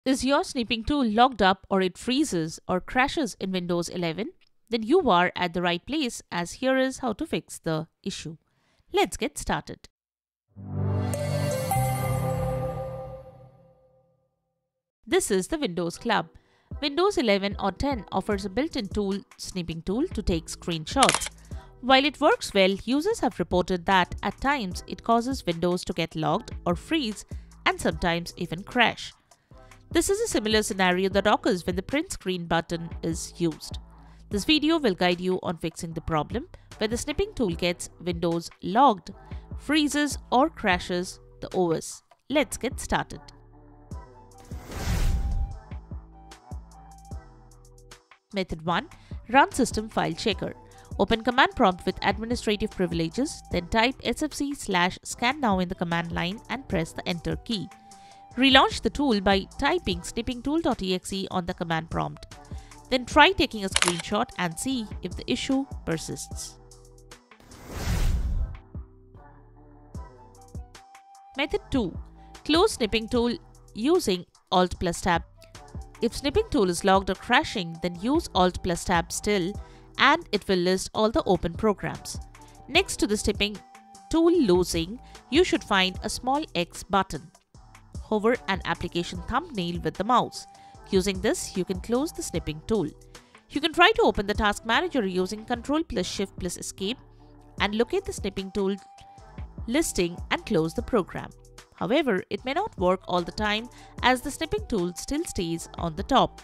Is your snipping tool locked up or it freezes or crashes in Windows 11? Then you are at the right place, as here is how to fix the issue. Let's get started. This is the Windows Club. Windows 11 or 10 offers a built-in tool, Snipping Tool, to take screenshots. While it works well, users have reported that at times it causes Windows to get locked or freeze and sometimes even crash. This is a similar scenario that occurs when the print screen button is used. This video will guide you on fixing the problem where the snipping tool gets Windows logged, freezes or crashes the OS. Let's get started. Method 1. Run System File Checker. Open command prompt with administrative privileges, then type sfc/scan now in the command line and press the enter key. Relaunch the tool by typing snippingtool.exe on the command prompt. Then try taking a screenshot and see if the issue persists. Method 2. Close snipping tool using Alt+Tab. If snipping tool is logged or crashing, then use Alt+Tab still and it will list all the open programs. Next to the snipping tool losing, you should find a small X button. Hover an application thumbnail with the mouse. Using this, you can close the snipping tool. You can try to open the task manager using Ctrl+Shift+Escape and locate the snipping tool listing and close the program. However, it may not work all the time as the snipping tool still stays on the top.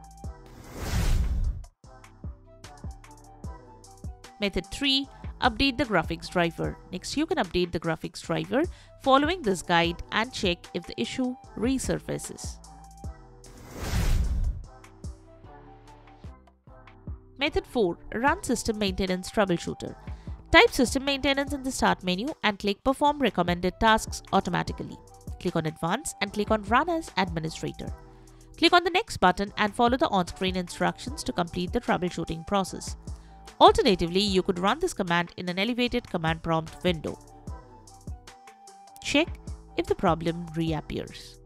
Method 3. Update the graphics driver. Next, you can update the graphics driver following this guide and check if the issue resurfaces. Method 4. Run System Maintenance Troubleshooter. Type System Maintenance in the Start menu and click Perform Recommended Tasks automatically. Click on Advanced and click on Run as Administrator. Click on the Next button and follow the on-screen instructions to complete the troubleshooting process. Alternatively, you could run this command in an elevated command prompt window. Check if the problem reappears.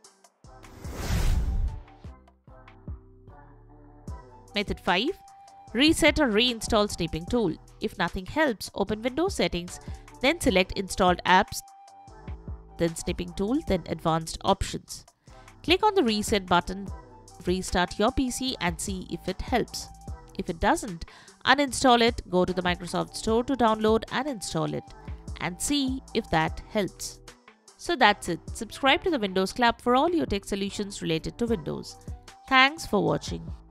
Method 5. Reset or reinstall snipping tool. If nothing helps, open Windows Settings, then select Installed Apps, then Snipping Tool, then Advanced Options. Click on the Reset button, restart your PC and see if it helps. If it doesn't, uninstall it, go to the Microsoft Store to download and install it, and see if that helps. So that's it. Subscribe to the Windows Club for all your tech solutions related to Windows. Thanks for watching.